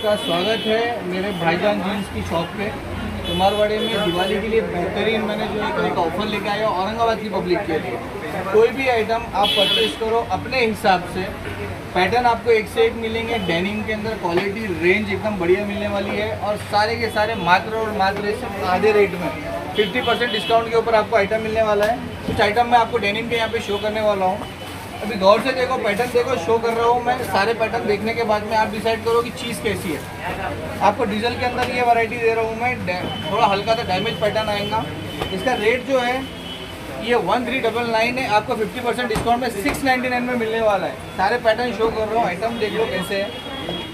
सबका स्वागत है मेरे भाईजान जीन्स की शॉप पे। कुम्हारवाड़े में दिवाली के लिए बेहतरीन मैंने जो एक ऑफ़र लेके आया औरंगाबाद की पब्लिक के लिए। कोई भी आइटम आप परचेज करो अपने हिसाब से, पैटर्न आपको एक से एक मिलेंगे। डेनिम के अंदर क्वालिटी रेंज एकदम बढ़िया मिलने वाली है और सारे के सारे मात्र और मात्र सिर्फ आधे रेट में 50% डिस्काउंट के ऊपर आपको आइटम मिलने वाला है। कुछ आइटम मैं आपको डेनिम के यहाँ पे शो करने वाला हूँ। अभी गौर से देखो, पैटर्न देखो, शो कर रहा हूँ मैं। सारे पैटर्न देखने के बाद में आप डिसाइड करो कि चीज़ कैसी है। आपको डीजल के अंदर ये वैरायटी दे रहा हूँ मैं, थोड़ा हल्का सा डैमेज पैटर्न आएगा। इसका रेट जो है ये 1399 है, आपको 50% डिस्काउंट में 699 में मिलने वाला है। सारे पैटर्न शो कर रहा हूँ, आइटम देख लो कैसे है।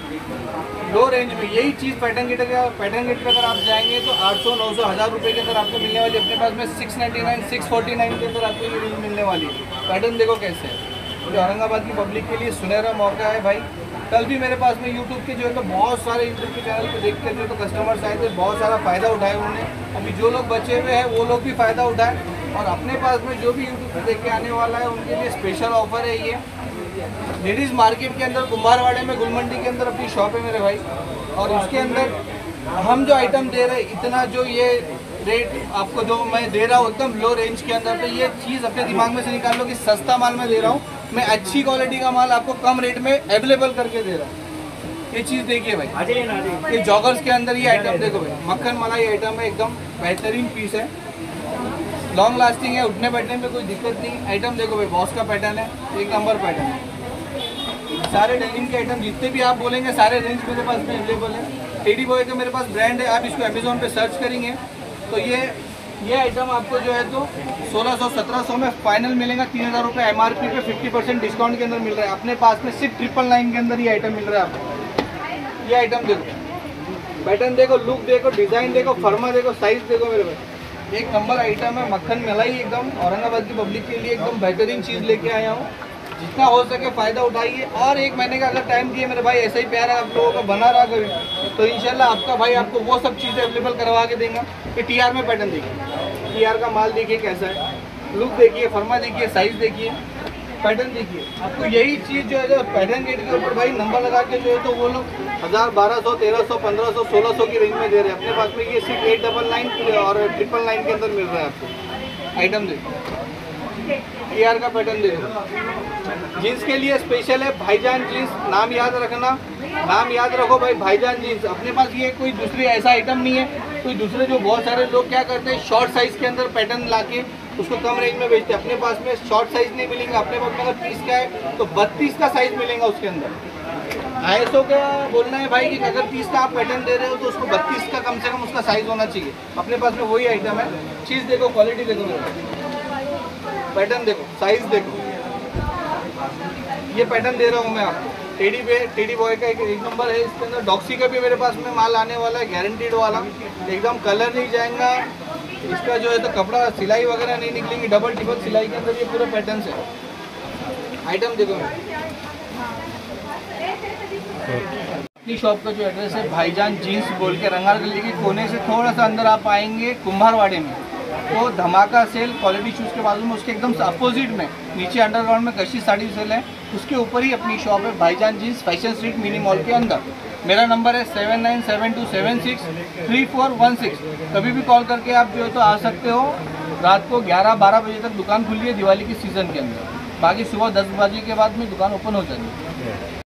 लो रेंज में यही चीज़ पैटर्न गेट पे अगर आप जाएंगे तो 800, 900, 1000 रुपये के अंदर आपको मिलने वाली है। अपने पास में 699, 649 के अंदर आपको ये रेंज मिलने वाली है। पैटर्न देखो कैसे है। तो औरंगाबाद की पब्लिक के लिए सुनहरा मौका है भाई। कल भी मेरे पास में यूट्यूब के जो है तो बहुत सारे यूट्यूब के चैनल पे देख के जो तो कस्टमर्स आए थे, बहुत सारा फ़ायदा उठाया उन्होंने। अभी जो लोग बचे हुए हैं वो लोग भी फ़ायदा उठाए और अपने पास में जो भी यूट्यूब पे देख के आने वाला है उनके लिए स्पेशल ऑफर है ये। लेडीज़ मार्केट के अंदर कुम्हारवाड़े में गुलमंडी के अंदर अपनी शॉप है मेरे भाई, और उसके अंदर हम जो आइटम दे रहे हैं, इतना जो ये रेट आपको जो मैं दे रहा हूँ एकदम लो रेंज के अंदर, तो ये चीज़ अपने दिमाग में से निकाल लो कि सस्ता माल मैं दे रहा हूँ। मैं अच्छी क्वालिटी का माल आपको कम रेट में अवेलेबल करके दे रहा हूँ। ये चीज़ देखिए भाई, ये जॉगर्स के अंदर ये आइटम देखो भाई, मक्खन मलाई आइटम है, एकदम बेहतरीन पीस है, लॉन्ग लास्टिंग है, उठने बैठने में कोई दिक्कत नहीं। आइटम देखो भाई, बॉस का पैटर्न है, एक नंबर पैटर्न है। सारे डेनिम के आइटम जितने भी आप बोलेंगे सारे रेंज मेरे पास में अवेलेबल है। टेडी बॉय का मेरे पास ब्रांड है, आप इसको अमेजोन पे सर्च करेंगे तो ये आइटम आपको जो है तो 1600-1700 में फाइनल मिलेगा। 3000 रुपये MRP पे 50% डिस्काउंट के अंदर मिल रहा है। अपने पास में सिर्फ 999 के अंदर ये आइटम मिल रहा है आपको। ये आइटम देखो, पैटर्न देखो, लुक देखो, डिज़ाइन देखो, फर्मा देखो, साइज़ देखो मेरे भाई, एक नंबर आइटम है। मक्खन मलाई एकदम औरंगाबाद की पब्लिक के लिए एकदम बेहतरीन चीज़ लेके आया हूँ। जितना हो सके फ़ायदा उठाइए। और एक महीने का अगर टाइम दिए मेरे भाई, ऐसा ही प्यार आप लोगों का बना रहा कभी तो इंशाल्लाह आपका भाई आपको वो सब चीज़ें अवेलेबल करवा के देंगे। ये TR में पैटर्न देखिए, TR का माल देखिए कैसा है, लुक देखिए, फर्मा देखिए, साइज़ देखिए, पैटर्न देखिए। आपको यही चीज़ जो है जो पैटर्न गेट के ऊपर भाई नंबर लगा के जो है तो वो लोग 1000, 1200, 1300, 1500, 1600 की रेंज में दे रहे हैं। अपने पास में ये सिर्फ 899 और 999 के अंदर मिल रहा है आपको। आइटम देखो, TR का पैटर्न देखो। जीन्स के लिए स्पेशल है भाईजान जीन्स, नाम याद रखना, नाम याद रखो भाई, भाईजान जीन्स। अपने पास ये कोई दूसरी ऐसा आइटम नहीं है। कोई दूसरे जो बहुत सारे लोग क्या करते हैं, शॉर्ट साइज़ के अंदर पैटर्न लाके उसको कम रेंज में बेचते हैं। अपने पास में शॉर्ट साइज़ नहीं मिलेंगे। अपने पास में अगर 30 का है तो 32 का साइज़ मिलेगा उसके अंदर। ISO का बोलना है भाई कि अगर 30 का आप पैटर्न दे रहे हो तो उसको 32 का कम से कम उसका साइज़ होना चाहिए। अपने पास में वही आइटम है। चीज़ देखो, क्वालिटी देखो, पैटर्न देखो, साइज़ देखो। ये पैटर्न दे रहा हूँ मैं आपको। टेडी बॉय का एक नंबर है। इसके अंदर डॉक्सी का भी मेरे पास में माल आने वाला है, गारंटीड वाला, एकदम कलर नहीं जाएगा। इसका जो है तो कपड़ा सिलाई वगैरह नहीं निकलेंगी, डबल टिबल सिलाई के अंदर ये पूरे पैटर्न है। आइटम देखो, अपनी शॉप का जो एड्रेस है भाईजान जीन्स बोल के, रंगार गली के कोने से थोड़ा सा अंदर आप आएंगे कुम्हारवाड़े में तो धमाका सेल क्वालिटी शूज़ के बाजू में, उसके एकदम अपोजिट में नीचे अंडरग्राउंड में कशिश साड़ी सेल है, उसके ऊपर ही अपनी शॉप है भाईजान jeans, fashion street mini mall के अंदर। मेरा नंबर है 7972763416। कभी भी कॉल करके आप जो है तो आ सकते हो। रात को 11-12 बजे तक दुकान खुली है दिवाली की सीज़न के अंदर। बाकी सुबह 10 बजे के बाद में दुकान ओपन हो जाती है।